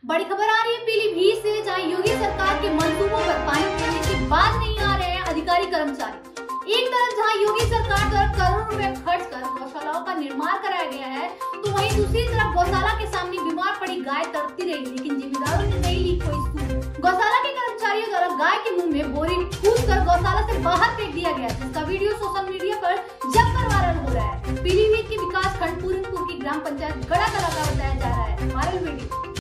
बड़ी खबर आ रही है पीलीभीत से, जहां योगी सरकार के मंसूबों पर पानी फेरने के बाद नहीं आ रहे हैं अधिकारी कर्मचारी। एक तरफ जहां योगी सरकार द्वारा करोड़ों रुपए खर्च कर गौशालाओं का निर्माण कराया गया है, तो वहीं दूसरी तरफ गौशाला के सामने बीमार पड़ी गाय तड़पती रही, लेकिन जिम्मेदारों ने नहीं ली कोई सूझ। गौशाला के कर्मचारियों द्वारा गाय के मुंह में बोरी कूद कर गौशाला से बाहर फेंक दिया गया, जिसका वीडियो सोशल मीडिया पर जमकर वायरल हो रहा है। पीलीभीत के विकास खंड पूरनपुर की ग्राम पंचायत गड़ा कला